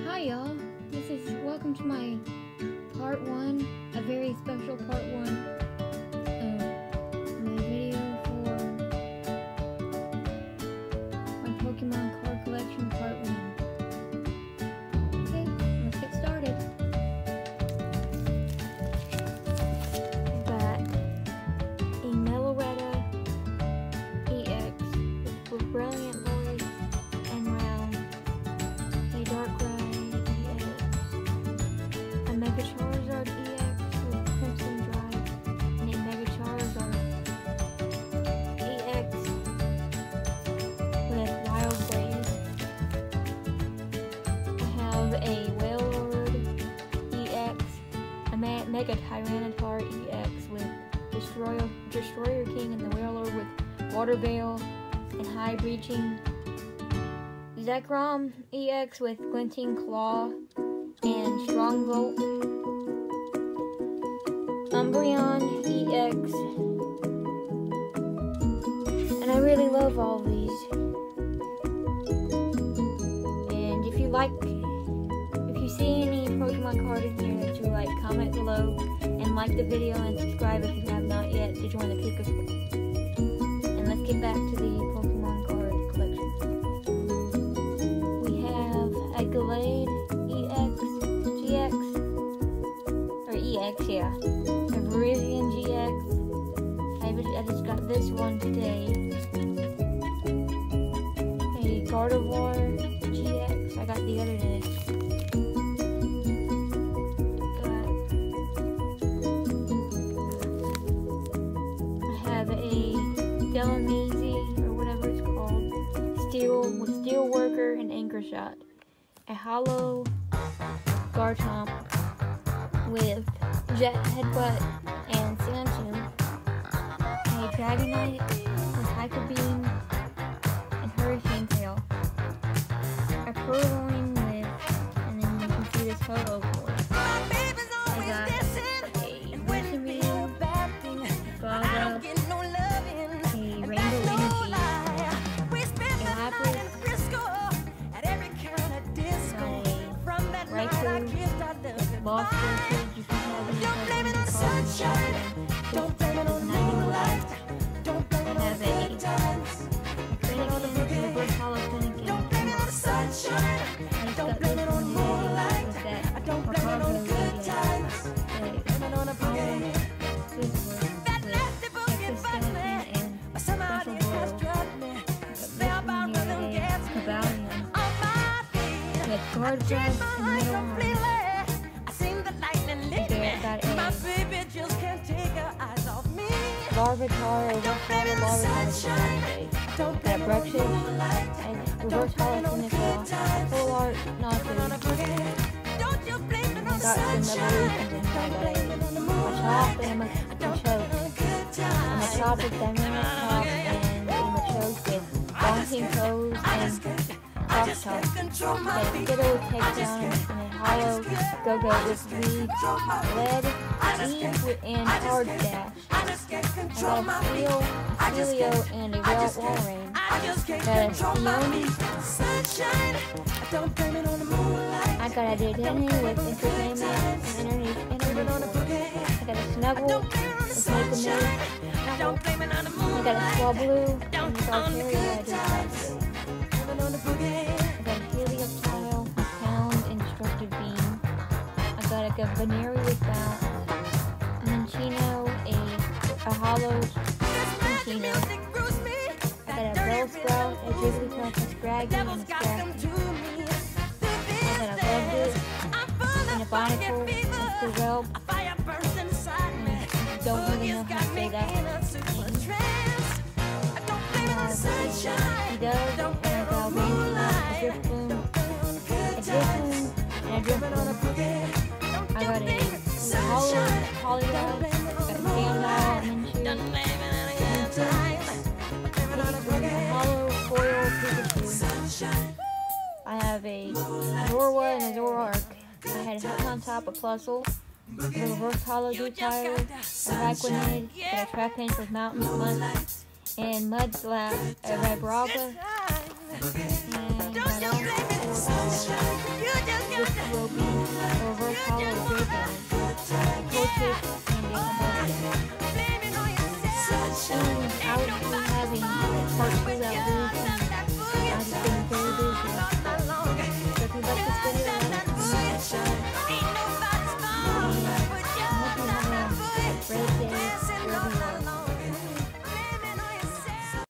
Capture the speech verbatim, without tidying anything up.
Hi y'all, this is welcome to my part one, a very special part one of my video for my Pokemon card collection part one. Okay, let's get started. I've got a Meloetta E X with Brilliant Voice and Round, a Darkrai E X, a Mega Charizard E X with Crimson Drive, and a Mega Charizard E X with Wild Blaze. I have a Wailord E X, a Me Mega Tyranitar E X with Destroyer, Destroyer King, and the Wailord with Water Veil and High Breaching. Zekrom E X with Glinting Claw and Strong Volt. Umbreon E X. And I really love all of these. And if you like, if you see any Pokemon card in here that you like, comment below and like the video and subscribe if you have not yet to join the Pikachu. And let's get back to the Pokemon card collection. A Gallade E X, G X, or E X, yeah. A Virizion G X. I, I just got this one today. A Gardevoir G X. I got the other day. Got, I have a Delameezy, or whatever it's called. Steel with Steel Worker and Anchor Shot. A Hollow Garchomp with Jet Headbutt and Sand Tomb, a Dragonite with Hyper Beam and Hurricane Tail, a Purloin with, and then you can see this photo for it. I got a Lusamine, Gaga, a Rainbow Energy, a Lapras, Lost Forces, you can have any Pokemon sunshine. Don't blame it on the moonlight. Don't blame it on the good times. Finnegan, Reverse Hollow Finnegan. Don't blame it on the sunshine. Don't blame it on the moonlight. Don't blame it on the good times. Blame it on the boogie. That nasty boogie bugs me. But somehow it has struck me. Spellbound rhythm gets me on my feet. With Guard Dress and Middle my baby just can't take her eyes off me. Larvitar, Reverse Hollow Larvitar, got Brexit, and Reverse Hollow Cynical, Full Art, Nautilus. Got some Evolutions inside that. A Chop and a Machoke. And a Chop with Dynamic Chop and a Machoke with Bouncing Toes and Cross Chop. A Skittle Takedown and a Hollow Go-Go with Lead, Lead, E, and Hard Dash. I got a Steel, Steelio, and a Wall Walrein. Got a Steon. I got a Dedenne with Entertainment and Energy. I got a Snuggle with Make a Move. I got a Swablu and a Darkarea I just got. I got a Helioptile with Pound and Destructive Beam. I got a Veneri with Bounce. And then Chino, a, a Hollow Chino. I got a Bellsprout, a Jigglypuff, a Scraggy, and a Scraggy. I got a Lovebit, and a Barnacle, and a Squirrel. I don't really know how to say that. He does, and I got a Rainbow, a Drifloon, a Drifloon, and a Drifloon. I got a Hollow Polydog, a Sandile, Minshew, a Hollow Foil Pikachu. I have a Zorua and a Zoroark. I had a Hook on top, a Plusle, a Reverse Hollow Dewtire, a Raquanid, a Trapinch with Mountain Mud, and Mudslap, a Vibrava, and I don't know, this part two.